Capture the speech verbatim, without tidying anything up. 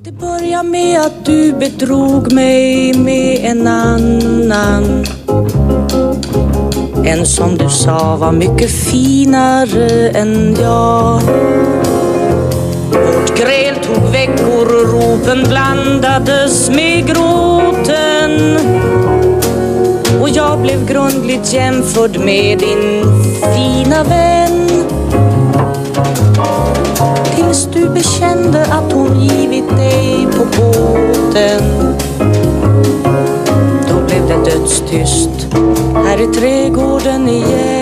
Det börjar med att du bedrog mig med en annan. En som du sa var mycket finare än jag. Vårt gräl tog veckor och ropen blandades med gråten. Och jag blev grundligt jämförd med din fina vän. Tills du bekände att hon givit dig på båten. Då blev det dödstyst här i trädgården igen.